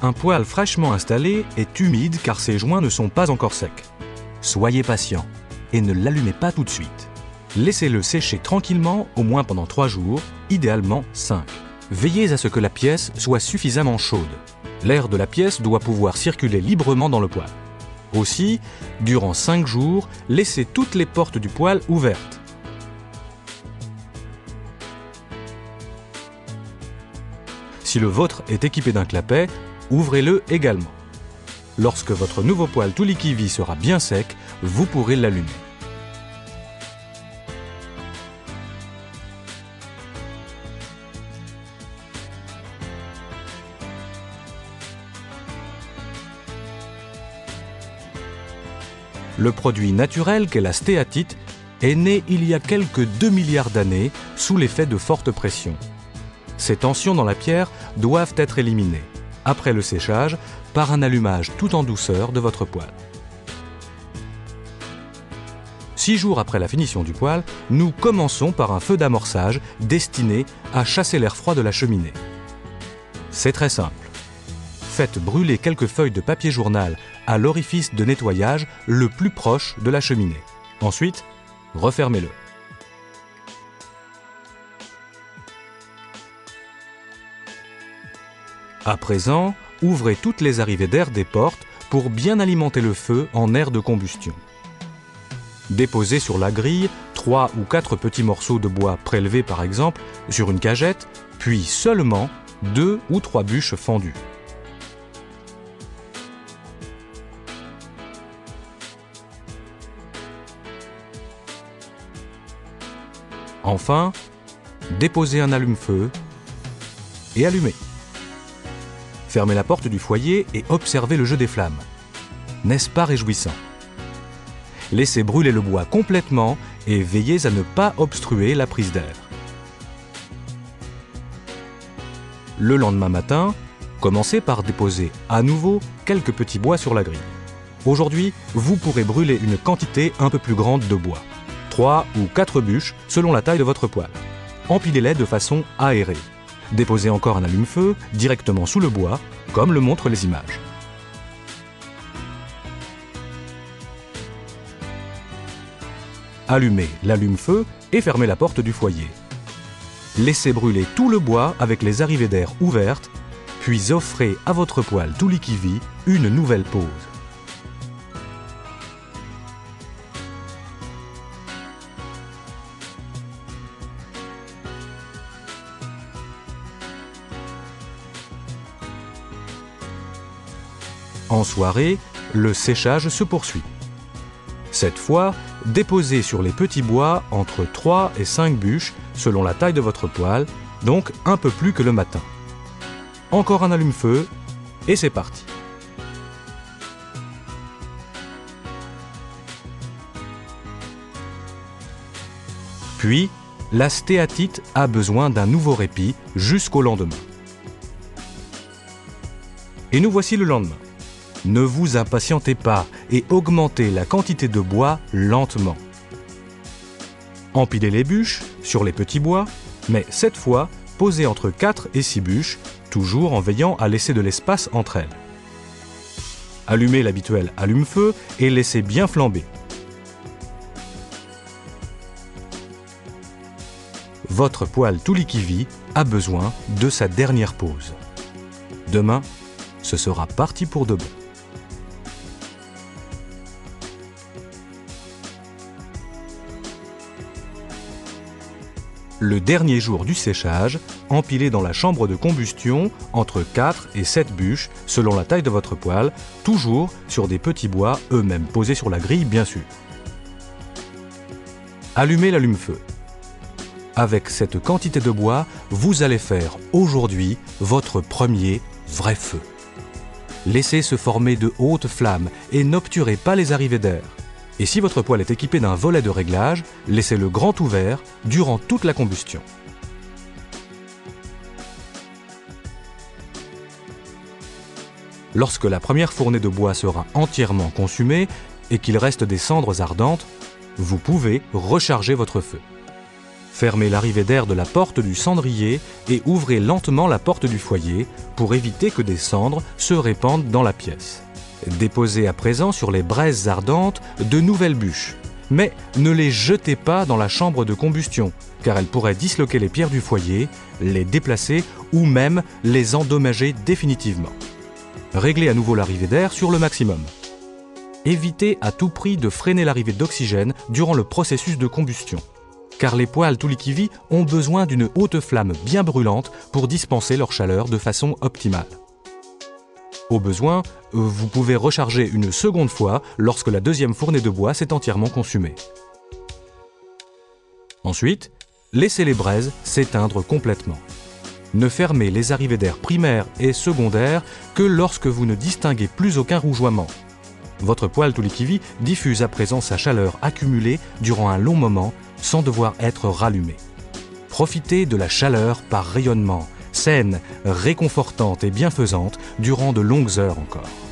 Un poêle fraîchement installé est humide car ses joints ne sont pas encore secs. Soyez patient et ne l'allumez pas tout de suite. Laissez-le sécher tranquillement au moins pendant 3 jours, idéalement 5. Veillez à ce que la pièce soit suffisamment chaude. L'air de la pièce doit pouvoir circuler librement dans le poêle. Aussi, durant 5 jours, laissez toutes les portes du poêle ouvertes. Si le vôtre est équipé d'un clapet, ouvrez-le également. Lorsque votre nouveau poêle Tuli Kiwi sera bien sec, vous pourrez l'allumer. Le produit naturel qu'est la stéatite est né il y a quelques 2 milliards d'années sous l'effet de fortes pressions. Ces tensions dans la pierre doivent être éliminées, après le séchage, par un allumage tout en douceur de votre poêle. 6 jours après la finition du poêle, nous commençons par un feu d'amorçage destiné à chasser l'air froid de la cheminée. C'est très simple. Faites brûler quelques feuilles de papier journal à l'orifice de nettoyage le plus proche de la cheminée. Ensuite, refermez-le. À présent, ouvrez toutes les arrivées d'air des portes pour bien alimenter le feu en air de combustion. Déposez sur la grille 3 ou 4 petits morceaux de bois prélevés par exemple sur une cagette, puis seulement 2 ou 3 bûches fendues. Enfin, déposez un allume-feu et allumez. Fermez la porte du foyer et observez le jeu des flammes. N'est-ce pas réjouissant? Laissez brûler le bois complètement et veillez à ne pas obstruer la prise d'air. Le lendemain matin, commencez par déposer à nouveau quelques petits bois sur la grille. Aujourd'hui, vous pourrez brûler une quantité un peu plus grande de bois. 3 ou 4 bûches selon la taille de votre poêle. Empilez-les de façon aérée. Déposez encore un allume-feu directement sous le bois, comme le montrent les images. Allumez l'allume-feu et fermez la porte du foyer. Laissez brûler tout le bois avec les arrivées d'air ouvertes, puis offrez à votre poêle Tuli Kiwi une nouvelle pause. En soirée, le séchage se poursuit. Cette fois, déposez sur les petits bois entre 3 et 5 bûches selon la taille de votre poêle, donc un peu plus que le matin. Encore un allume-feu et c'est parti. Puis, la stéatite a besoin d'un nouveau répit jusqu'au lendemain. Et nous voici le lendemain. Ne vous impatientez pas et augmentez la quantité de bois lentement. Empilez les bûches sur les petits bois, mais cette fois, posez entre 4 et 6 bûches, toujours en veillant à laisser de l'espace entre elles. Allumez l'habituel allume-feu et laissez bien flamber. Votre poêle Tuli Kiwi a besoin de sa dernière pause. Demain, ce sera parti pour de bon. Le dernier jour du séchage, empilez dans la chambre de combustion entre 4 et 7 bûches selon la taille de votre poêle, toujours sur des petits bois eux-mêmes posés sur la grille bien sûr. Allumez l'allume-feu. Avec cette quantité de bois, vous allez faire aujourd'hui votre premier vrai feu. Laissez se former de hautes flammes et n'obturez pas les arrivées d'air. Et si votre poêle est équipé d'un volet de réglage, laissez-le grand ouvert durant toute la combustion. Lorsque la première fournée de bois sera entièrement consumée et qu'il reste des cendres ardentes, vous pouvez recharger votre feu. Fermez l'arrivée d'air de la porte du cendrier et ouvrez lentement la porte du foyer pour éviter que des cendres se répandent dans la pièce. Déposez à présent sur les braises ardentes de nouvelles bûches. Mais ne les jetez pas dans la chambre de combustion, car elles pourraient disloquer les pierres du foyer, les déplacer ou même les endommager définitivement. Réglez à nouveau l'arrivée d'air sur le maximum. Évitez à tout prix de freiner l'arrivée d'oxygène durant le processus de combustion, car les poêles Tulikivy ont besoin d'une haute flamme bien brûlante pour dispenser leur chaleur de façon optimale. Au besoin, vous pouvez recharger une seconde fois lorsque la deuxième fournée de bois s'est entièrement consumée. Ensuite, laissez les braises s'éteindre complètement. Ne fermez les arrivées d'air primaires et secondaires que lorsque vous ne distinguez plus aucun rougeoiement. Votre poêle Tulikivy diffuse à présent sa chaleur accumulée durant un long moment sans devoir être rallumée. Profitez de la chaleur par rayonnement, saine, réconfortante et bienfaisante durant de longues heures encore.